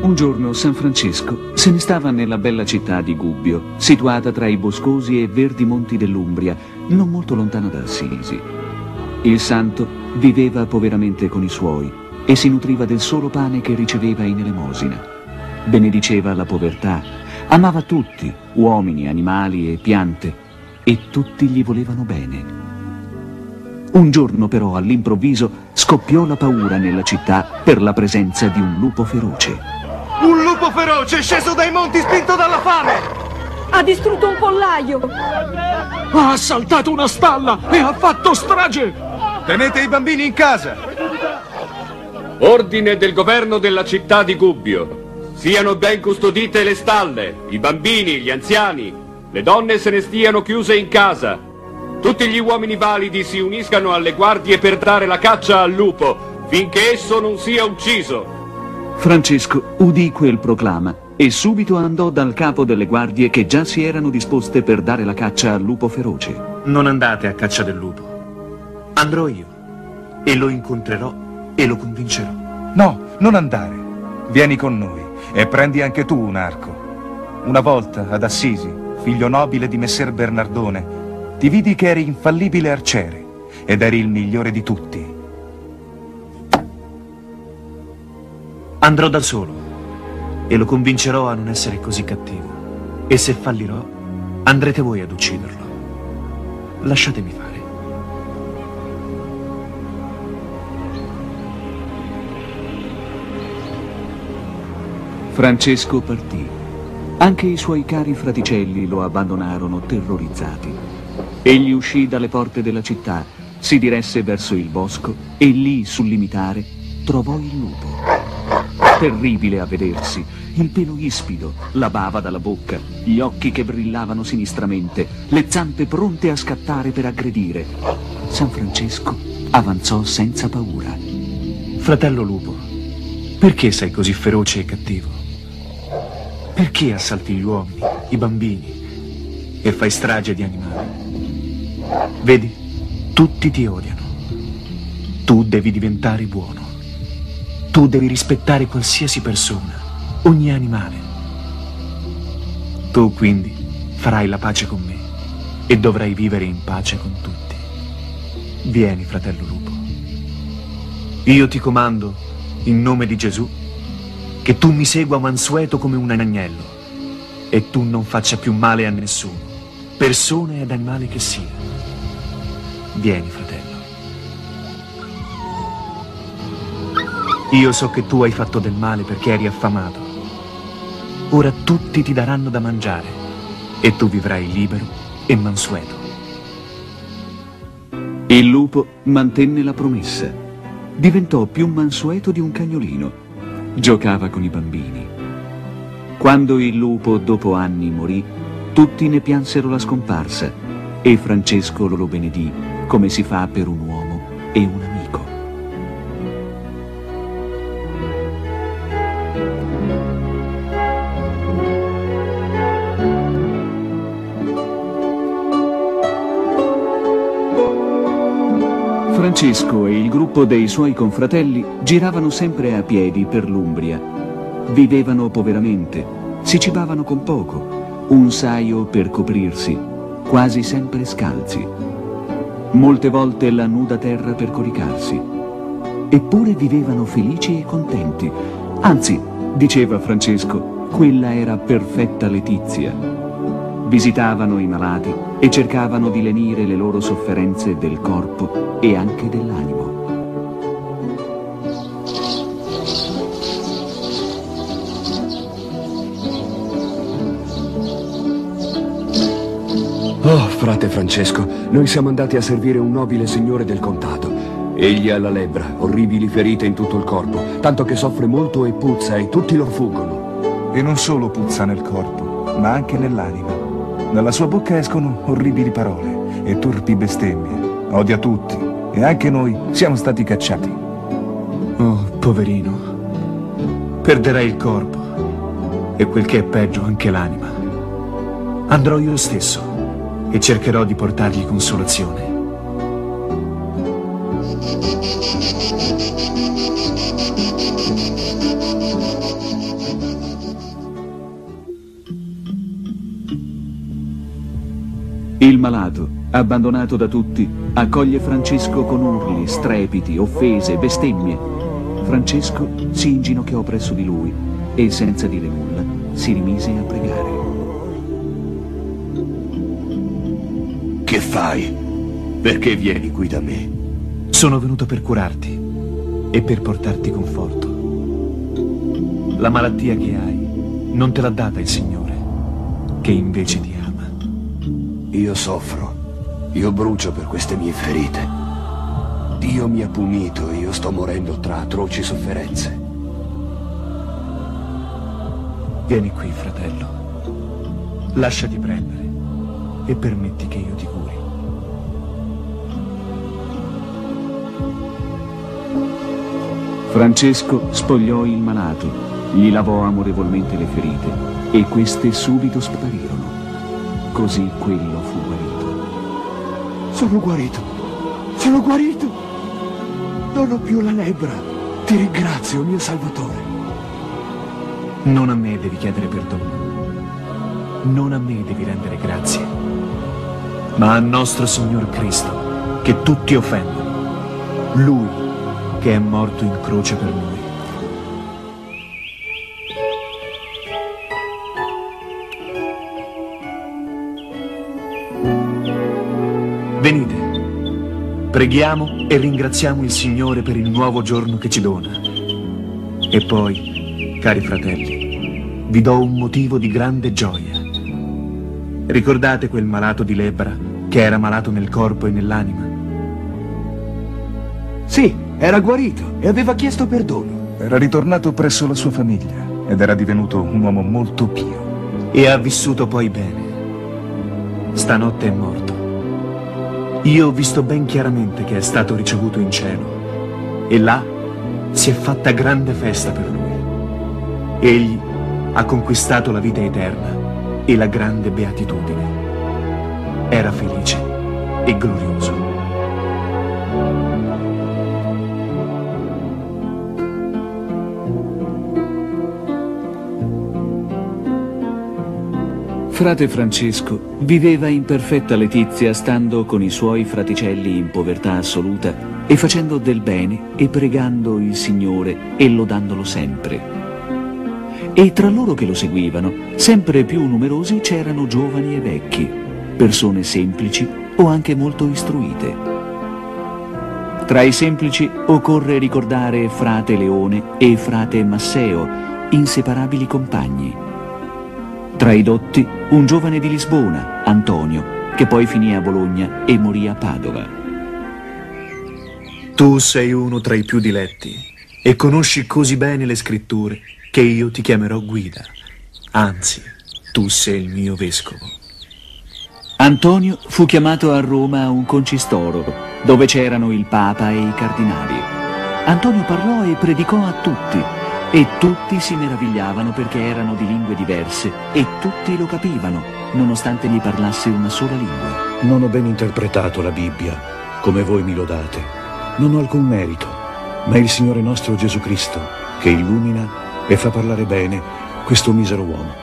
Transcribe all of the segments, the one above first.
Un giorno San Francesco se ne stava nella bella città di Gubbio, situata tra i boscosi e verdi monti dell'Umbria, non molto lontano da Assisi. Il santo viveva poveramente con i suoi e si nutriva del solo pane che riceveva in elemosina. Benediceva la povertà, amava tutti, uomini, animali e piante, e tutti gli volevano bene. Un giorno però all'improvviso scoppiò la paura nella città per la presenza di un lupo feroce. Un lupo feroce sceso dai monti spinto dalla fame! Ha distrutto un pollaio! Ha assaltato una stalla e ha fatto strage! Tenete i bambini in casa! Ordine del governo della città di Gubbio. Siano ben custodite le stalle, i bambini, gli anziani. Le donne se ne stiano chiuse in casa. Tutti gli uomini validi si uniscano alle guardie per dare la caccia al lupo, finché esso non sia ucciso. Francesco udì quel proclama e subito andò dal capo delle guardie che già si erano disposte per dare la caccia al lupo feroce. Non andate a caccia del lupo. Andrò io e lo incontrerò e lo convincerò. No, non andare. Vieni con noi e prendi anche tu un arco. Una volta ad Assisi, figlio nobile di Messer Bernardone, ti vidi che eri infallibile arciere ed eri il migliore di tutti. Andrò da solo e lo convincerò a non essere così cattivo. E se fallirò, andrete voi ad ucciderlo. Lasciatemi fare. Francesco partì. Anche i suoi cari fraticelli lo abbandonarono terrorizzati. Egli uscì dalle porte della città, si diresse verso il bosco e lì, sul limitare, trovò il lupo. Terribile a vedersi, il pelo ispido, la bava dalla bocca, gli occhi che brillavano sinistramente, le zampe pronte a scattare per aggredire. San Francesco avanzò senza paura. Fratello lupo, perché sei così feroce e cattivo? Perché assalti gli uomini, i bambini e fai strage di animali? Vedi, tutti ti odiano. Tu devi diventare buono. Tu devi rispettare qualsiasi persona, ogni animale. Tu quindi farai la pace con me e dovrai vivere in pace con tutti. Vieni, fratello lupo. Io ti comando, in nome di Gesù, che tu mi segua mansueto come un agnello e tu non faccia più male a nessuno, persona ed animale che sia. Vieni, fratello. Io so che tu hai fatto del male perché eri affamato. Ora tutti ti daranno da mangiare e tu vivrai libero e mansueto. Il lupo mantenne la promessa. Diventò più mansueto di un cagnolino. Giocava con i bambini. Quando il lupo dopo anni morì, tutti ne piansero la scomparsa e Francesco lo benedì come si fa per un uomo e un amico. Francesco e il gruppo dei suoi confratelli giravano sempre a piedi per l'Umbria. Vivevano poveramente, si cibavano con poco, un saio per coprirsi, quasi sempre scalzi. Molte volte la nuda terra per coricarsi. Eppure vivevano felici e contenti. Anzi, diceva Francesco, quella era perfetta letizia. Visitavano i malati e cercavano di lenire le loro sofferenze del corpo e anche dell'animo. Oh, frate Francesco, noi siamo andati a servire un nobile signore del contado. Egli ha la lebbra, orribili ferite in tutto il corpo, tanto che soffre molto e puzza e tutti lo fuggono. E non solo puzza nel corpo, ma anche nell'anima. Dalla sua bocca escono orribili parole e turpi bestemmie. Odia tutti e anche noi siamo stati cacciati. Oh, poverino. Perderai il corpo e quel che è peggio anche l'anima. Andrò io stesso e cercherò di portargli consolazione. Il malato, abbandonato da tutti, accoglie Francesco con urli, strepiti, offese, bestemmie. Francesco si inginocchiò presso di lui e, senza dire nulla, si rimise a pregare. Che fai? Perché vieni qui da me? Sono venuto per curarti e per portarti conforto. La malattia che hai non te l'ha data il Signore, che invece ti ama. Io soffro, io brucio per queste mie ferite. Dio mi ha punito e io sto morendo tra atroci sofferenze. Vieni qui, fratello. Lasciati prendere e permetti che io ti curi. Francesco spogliò il malato, gli lavò amorevolmente le ferite e queste subito sparirono. Così quello fu guarito. Sono guarito! Sono guarito! Non ho più la lebbra. Ti ringrazio, mio Salvatore. Non a me devi chiedere perdono. Non a me devi rendere grazie, ma al nostro Signor Cristo, che tutti offendono. Lui che è morto in croce per noi. Venite, preghiamo e ringraziamo il Signore per il nuovo giorno che ci dona. E poi, cari fratelli, vi do un motivo di grande gioia. Ricordate quel malato di lebbra che era malato nel corpo e nell'anima? Sì, era guarito e aveva chiesto perdono. Era ritornato presso la sua famiglia ed era divenuto un uomo molto pio. E ha vissuto poi bene. Stanotte è morto. Io ho visto ben chiaramente che è stato ricevuto in cielo e là si è fatta grande festa per lui. Egli ha conquistato la vita eterna e la grande beatitudine. Era felice e glorioso. Frate Francesco viveva in perfetta letizia stando con i suoi fraticelli in povertà assoluta e facendo del bene e pregando il Signore e lodandolo sempre. E tra loro che lo seguivano, sempre più numerosi c'erano giovani e vecchi, persone semplici o anche molto istruite. Tra i semplici occorre ricordare frate Leone e frate Masseo, inseparabili compagni. Tra i dotti, un giovane di Lisbona, Antonio, che poi finì a Bologna e morì a Padova. Tu sei uno tra i più diletti e conosci così bene le scritture che io ti chiamerò guida. Anzi, tu sei il mio vescovo. Antonio fu chiamato a Roma a un concistoro, dove c'erano il Papa e i cardinali. Antonio parlò e predicò a tutti, e tutti si meravigliavano perché erano di lingue diverse e tutti lo capivano, nonostante gli parlasse una sola lingua. Non ho ben interpretato la Bibbia, come voi mi lodate. Non ho alcun merito, ma il Signore nostro Gesù Cristo, che illumina e fa parlare bene questo misero uomo.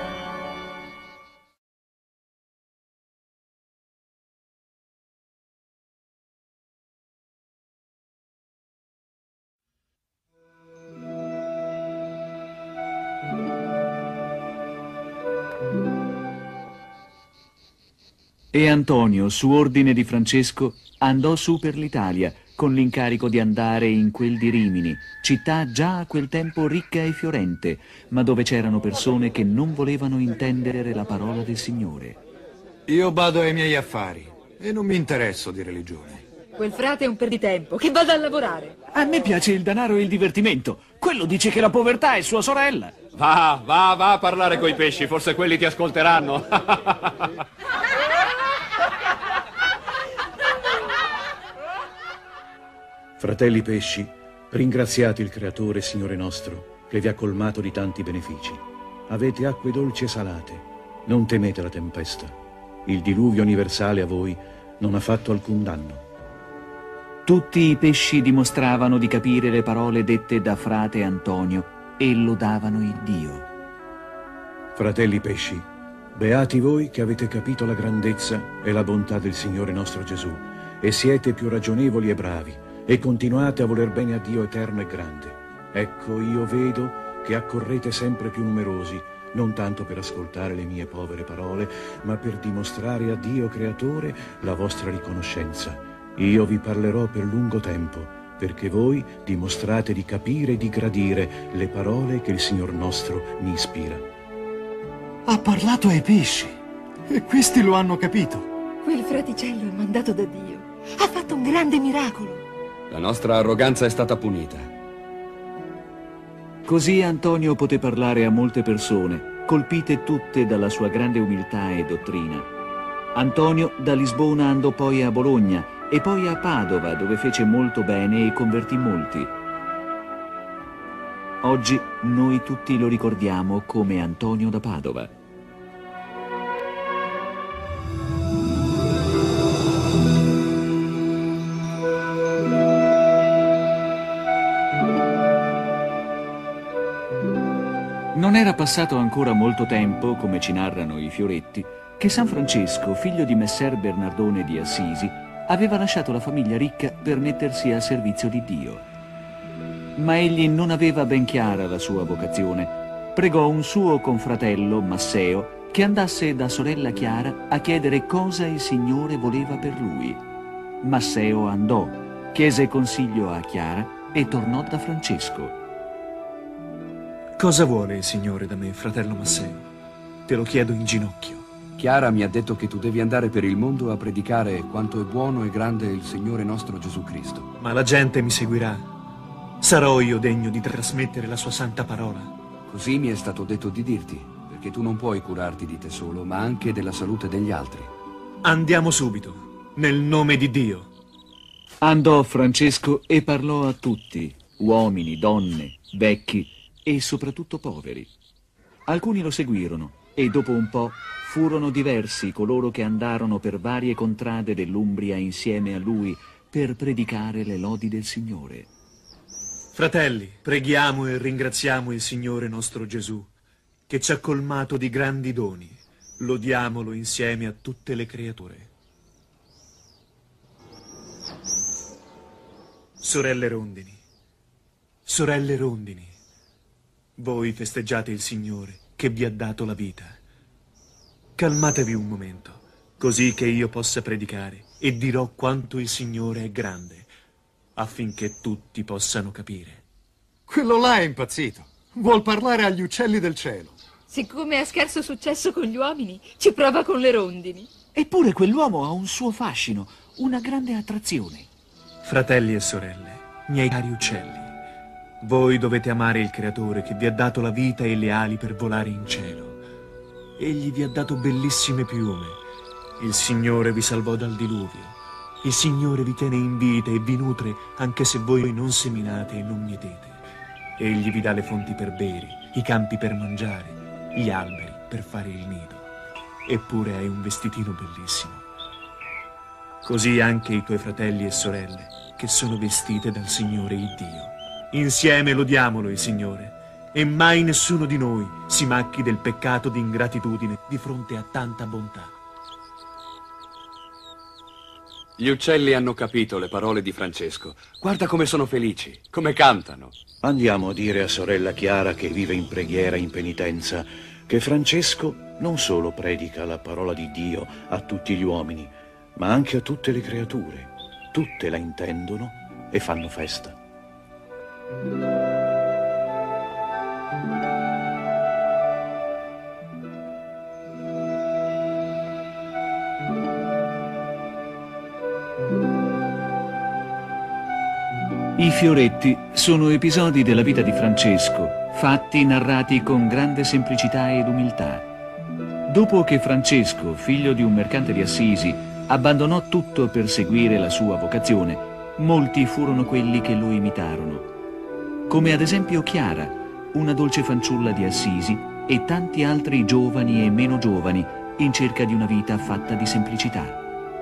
E Antonio, su ordine di Francesco, andò su per l'Italia, con l'incarico di andare in quel di Rimini, città già a quel tempo ricca e fiorente, ma dove c'erano persone che non volevano intendere la parola del Signore. Io bado ai miei affari e non mi interesso di religione. Quel frate è un perditempo, che vada a lavorare. A me piace il denaro e il divertimento. Quello dice che la povertà è sua sorella. Va a parlare coi pesci, forse quelli ti ascolteranno. Fratelli pesci, ringraziate il Creatore, Signore nostro, che vi ha colmato di tanti benefici. Avete acque dolci e salate, non temete la tempesta. Il diluvio universale a voi non ha fatto alcun danno. Tutti i pesci dimostravano di capire le parole dette da frate Antonio e lodavano il Dio. Fratelli pesci, Beati voi che avete capito la grandezza e la bontà del Signore nostro Gesù, e siete più ragionevoli e bravi, e continuate a voler bene a Dio eterno e grande. Ecco, io vedo che accorrete sempre più numerosi, non tanto per ascoltare le mie povere parole, ma per dimostrare a Dio Creatore la vostra riconoscenza. Io vi parlerò per lungo tempo, perché voi dimostrate di capire e di gradire le parole che il Signor nostro mi ispira. Ha parlato ai pesci, e questi lo hanno capito. Quel fraticello è mandato da Dio. Ha fatto un grande miracolo. La nostra arroganza è stata punita. Così Antonio poté parlare a molte persone, colpite tutte dalla sua grande umiltà e dottrina. Antonio da Lisbona andò poi a Bologna e poi a Padova, dove fece molto bene e convertì molti. Oggi noi tutti lo ricordiamo come Antonio da Padova. Non era passato ancora molto tempo, come ci narrano i Fioretti, che San Francesco, figlio di Messer Bernardone di Assisi, aveva lasciato la famiglia ricca per mettersi al servizio di Dio. Ma egli non aveva ben chiara la sua vocazione. Pregò un suo confratello, Masseo, che andasse da sorella Chiara a chiedere cosa il Signore voleva per lui. Masseo andò, chiese consiglio a Chiara e tornò da Francesco. Cosa vuole il Signore da me, fratello Masseo? Te lo chiedo in ginocchio. Chiara mi ha detto che tu devi andare per il mondo a predicare quanto è buono e grande il Signore nostro Gesù Cristo. Ma la gente mi seguirà. Sarò io degno di trasmettere la sua santa parola? Così mi è stato detto di dirti, perché tu non puoi curarti di te solo, ma anche della salute degli altri. Andiamo subito, nel nome di Dio. Andò Francesco e parlò a tutti, uomini, donne, vecchi e soprattutto poveri. Alcuni lo seguirono e dopo un po' furono diversi coloro che andarono per varie contrade dell'Umbria insieme a lui per predicare le lodi del Signore. Fratelli, preghiamo e ringraziamo il Signore nostro Gesù, che ci ha colmato di grandi doni. Lodiamolo insieme a tutte le creature. Sorelle rondini, voi festeggiate il Signore che vi ha dato la vita. Calmatevi un momento, così che io possa predicare e dirò quanto il Signore è grande, affinché tutti possano capire. Quello là è impazzito. Vuol parlare agli uccelli del cielo. Siccome ha scarso successo con gli uomini, ci prova con le rondini. Eppure quell'uomo ha un suo fascino, una grande attrazione. Fratelli e sorelle, miei cari uccelli, voi dovete amare il Creatore che vi ha dato la vita e le ali per volare in cielo. Egli vi ha dato bellissime piume. Il Signore vi salvò dal diluvio. Il Signore vi tiene in vita e vi nutre anche se voi non seminate e non mietete. Egli vi dà le fonti per bere, i campi per mangiare, gli alberi per fare il nido. Eppure hai un vestitino bellissimo. Così anche i tuoi fratelli e sorelle, che sono vestite dal Signore il Dio. Insieme lodiamolo il Signore, e mai nessuno di noi si macchi del peccato di ingratitudine di fronte a tanta bontà. Gli uccelli hanno capito le parole di Francesco. Guarda come sono felici, come cantano. Andiamo a dire a sorella Chiara, che vive in preghiera e in penitenza, che Francesco non solo predica la parola di Dio a tutti gli uomini, ma anche a tutte le creature. Tutte la intendono e fanno festa. I fioretti sono episodi della vita di Francesco, fatti narrati con grande semplicità ed umiltà. Dopo che Francesco, figlio di un mercante di Assisi, abbandonò tutto per seguire la sua vocazione, molti furono quelli che lo imitarono, come ad esempio Chiara, una dolce fanciulla di Assisi, e tanti altri giovani e meno giovani in cerca di una vita fatta di semplicità.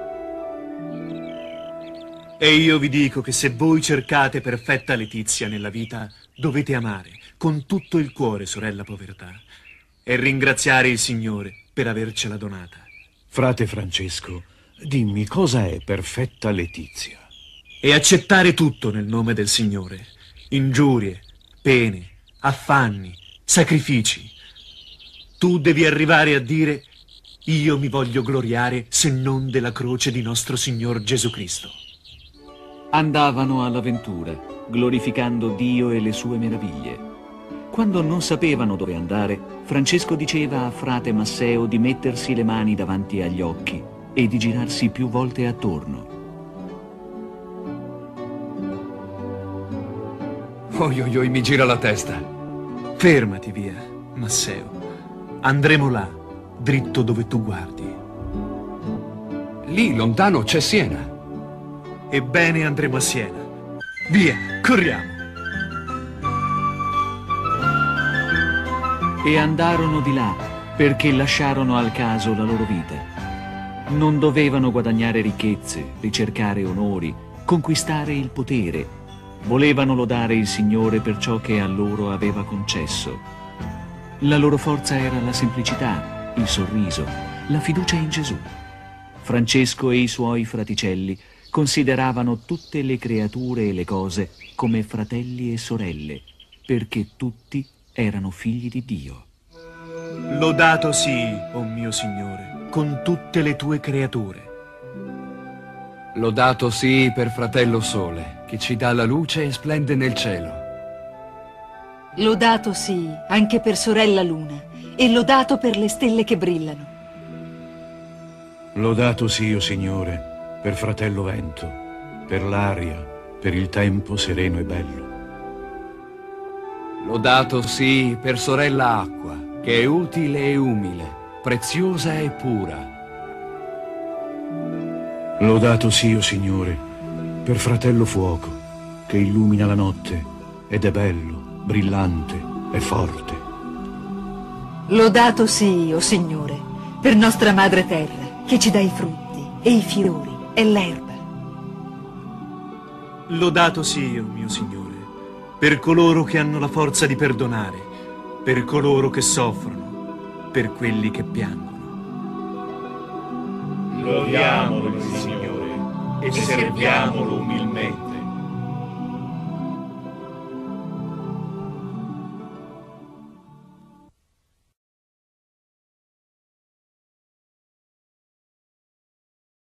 E io vi dico che se voi cercate perfetta letizia nella vita, dovete amare con tutto il cuore, sorella povertà, e ringraziare il Signore per avercela donata. Frate Francesco, dimmi cosa è perfetta letizia? E accettare tutto nel nome del Signore. Ingiurie, pene, affanni, sacrifici. Tu devi arrivare a dire: io mi voglio gloriare se non della croce di nostro Signor Gesù Cristo. Andavano all'avventura, glorificando Dio e le sue meraviglie. Quando non sapevano dove andare, Francesco diceva a frate Masseo di mettersi le mani davanti agli occhi e di girarsi più volte attorno. Oi, oi, oi, mi gira la testa. Fermati via, Masseo. Andremo là, dritto dove tu guardi. Lì, lontano, c'è Siena. Ebbene, andremo a Siena. Via, corriamo. E andarono di là, perché lasciarono al caso la loro vita. Non dovevano guadagnare ricchezze, ricercare onori, conquistare il potere. Volevano lodare il Signore per ciò che a loro aveva concesso. La loro forza era la semplicità, il sorriso, la fiducia in Gesù. Francesco e i suoi fraticelli consideravano tutte le creature e le cose come fratelli e sorelle, perché tutti erano figli di Dio. Lodato sii, o mio Signore, con tutte le tue creature. Lodato sii per fratello Sole, che ci dà la luce e splende nel cielo. Lodato sii anche per sorella Luna e lodato per le stelle che brillano. Lodato sia, o Signore, per fratello Vento, per l'aria, per il tempo sereno e bello. Lodato sii per sorella Acqua, che è utile e umile, preziosa e pura. Lodato sia, o Signore, per fratello Fuoco, che illumina la notte ed è bello, brillante e forte. Lodato sii, o Signore, per nostra Madre Terra, che ci dà i frutti e i fiori e l'erba. Lodato sia, o mio Signore, per coloro che hanno la forza di perdonare, per coloro che soffrono, per quelli che piangono. Lodiamolo il Signore e serviamolo umilmente.